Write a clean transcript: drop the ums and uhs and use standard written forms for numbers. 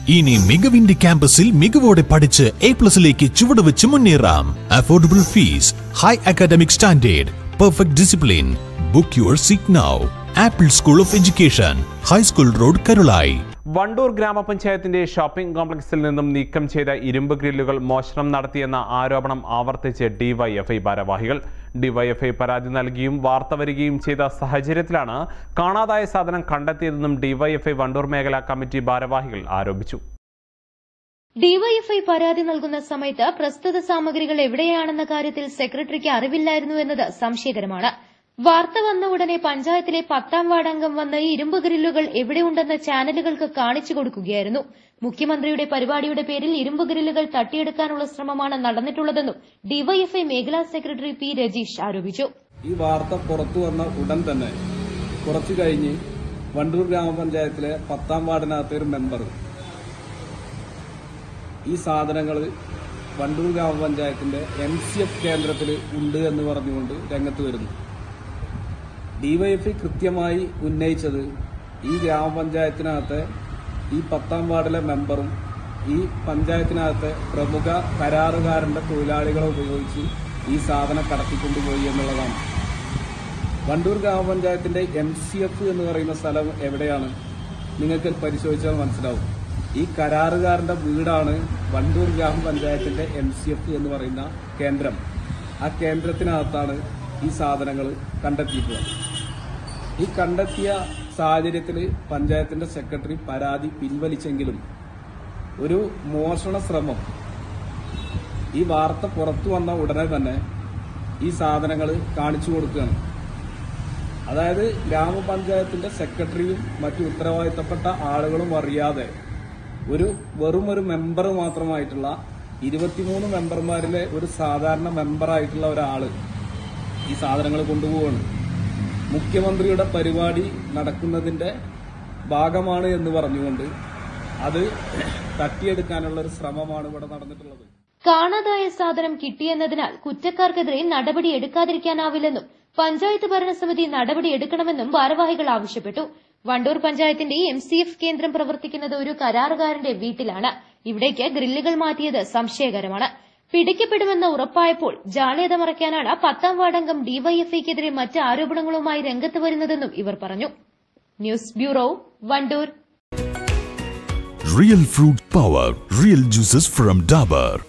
ഇനി മികവിന്റെ ക്യാമ്പസിൽ മികവോടെ പഠിച്ച് A+ലേക്ക് ചുവടുവെച്ച് മുന്നേറാം. Affordable fees, high academic standard, perfect discipline. Book your seat now. Apple school of education, high school road, Karulayi. Wandoor ഗ്രാമപഞ്ചായത്തിന്റെ ഷോപ്പിംഗ് കോംപ്ലക്സിൽ നിന്നും നീക്കം ചെയ്ത ഇരുമ്പ് ഗ്രില്ലുകൾ മോഷണം നടത്തിയെന്ന ആരോപണം ആവർത്തിച്ച് ഡിവൈഎഫ്ഐ ഭാരവാഹികൾ. ഡിവൈഎഫ്ഐ പരാതി നൽകിയും വാർത്ത വരികയും ചെയ്ത സാഹചര്യത്തിലാണ് കാണാതായ സാധനം കണ്ടെത്തിയതെന്നും ഡിവൈഎഫ്ഐ വണ്ടൂർ മേഖലാ കമ്മിറ്റി ഭാരവാഹികൾ ആരോപിച്ചു. ഡിവൈഎഫ്ഐ പരാതി നൽകുന്ന സമയത്ത് പ്രസ്തുത സാമഗ്രികൾ എവിടെയാണെന്ന കാര്യത്തിൽ സെക്രട്ടറിക്ക് അറിവില്ലായിരുന്നു എന്നത് സംശയകരമാണ്. വാർത്ത വന്ന ഉടനെ പഞ്ചായത്തിലെ 10ാം വാർഡ് അംഗം വന്ന് ഇരുമ്പ് ഗ്രില്ലുകൾ എവിടെയുണ്ടെന്ന് ചാനലുകൾക്ക് കാണിച്ചു കൊടുക്കുകയായിരുന്നു. മുഖ്യമന്ത്രിയുടെ പരിപാടിയുടെ പേരിൽ ഇരുമ്പ് ഗ്രില്ലുകൾ തട്ടിയെടുക്കാനുള്ള ശ്രമമാണ് നടന്നിട്ടുള്ളതെന്നും ഡിവൈഎഫ്ഐ മേഖലാ സെക്രട്ടറി പി രജീഷ് ആരോപിച്ചു. ഈ വാർത്ത പുറത്തു വന്ന ഉടൻ തന്നെ കുറച്ചു കഴിഞ്ഞ് വണ്ടൂർ ഗ്രാമപഞ്ചായത്തിലെ 10ാം വാർഡിനകത്തെ ഒരു മെമ്പർ ഈ സാധനങ്ങൾ വണ്ടൂർ ഗ്രാമപഞ്ചായത്തിന്റെ MCF കേന്ദ്രത്തിൽ ഉണ്ട് എന്ന് പറഞ്ഞുകൊണ്ട് രംഗത്ത് വരുന്നു. ഡിവൈഎഫ്ഐ കൃത്യമായി ഉന്നയിച്ചത് ഈ ഗ്രാമപഞ്ചായത്തിനകത്തെ ഈ 10ാം വാർഡിലെ മെമ്പറും ഈ പഞ്ചായത്തിനകത്തെ പ്രമുഖ കരാറുകാരന്റെ തൊഴിലാളികളെ ഉപയോഗിച്ച് ഈ സാധനം കടത്തിക്കൊണ്ടുപോയി എന്നുള്ളതാണ്. വണ്ടൂർ ഗ്രാമപഞ്ചായത്തിന്റെ MCF എന്ന് പറയുന്ന സ്ഥലം എവിടെയാണ് നിങ്ങൾക്ക് പരിശോധിച്ചാൽ മനസ്സിലാവും. ഈ കരാറുകാരന്റെ വീടാണ് വണ്ടൂർ ഗ്രാമപഞ്ചായത്തിന്റെ MCF എന്ന് പറയുന്ന കേന്ദ്രം. ആ കേന്ദ്രത്തിനകത്താണ് ഈ സാധനങ്ങൾ കണ്ടെത്തിയിട്ടുള്ളത്. ഈ കണ്ടെത്തിയ സാഹചര്യത്തിൽ പഞ്ചായത്തിന്റെ സെക്രട്ടറി പരാതി പിൻവലിച്ചെങ്കിലും ഒരു മോഷണ ശ്രമം ഈ വാർത്ത പുറത്തു വന്ന ഉടനെ തന്നെ ഈ സാധനങ്ങൾ കാണിച്ചു കൊടുക്കുകയാണ്. അതായത് ഗ്രാമപഞ്ചായത്തിന്റെ സെക്രട്ടറിയും മറ്റു ഉത്തരവാദിത്തപ്പെട്ട ആളുകളും അറിയാതെ വെറുമൊരു മെമ്പർ മാത്രമായിട്ടുള്ള 23 മെമ്പർമാരിലെ ഒരു സാധാരണ മെമ്പറായിട്ടുള്ള ഒരാള് ഈ സാധനങ്ങൾ കൊണ്ടുപോവാണ്. മുഖ്യമന്ത്രിയുടെ പരിപാടി നടക്കുന്നതിന്റെ ഭാഗമാണ് എന്ന് പറഞ്ഞുകൊണ്ട് അത് തട്ടിയെടുക്കാനുള്ള ഒരു ശ്രമമാണ് ഇവിടെ നടന്നിട്ടുള്ളത്. കാണാതായ സാധനം കിട്ടിയെന്നതിനാൽ കുറ്റക്കാർക്കെതിരെ നടപടി എടുക്കാതിരിക്കാനാവില്ലെന്നും പഞ്ചായത്ത് ഭരണസമിതി നടപടി എടുക്കണമെന്നും ഭാരവാഹികൾ ആവശ്യപ്പെട്ടു. വണ്ടൂർ പഞ്ചായത്തിന്റെ MCF കേന്ദ്രം പ്രവർത്തിക്കുന്നത് ഒരു കരാറുകാരന്റെ വീട്ടിലാണ്. ഇവിടേക്ക് ഗ്രില്ലുകൾ മാറ്റിയത് സംശയകരമാണ്. പിടിക്കപ്പെടുമെന്ന് ഉറപ്പായപ്പോൾ ജാള്യത മറയ്ക്കാനാണ് 10ാം വാർഡ് അംഗം ഡിവൈഎഫ്ഐക്കെതിരെ മറ്റ് ആരോപണങ്ങളുമായി രംഗത്ത് വരുന്നതെന്നും ഇവർ പറഞ്ഞു. News bureau, Wandoor. Real fruit power, real juices from Dabur.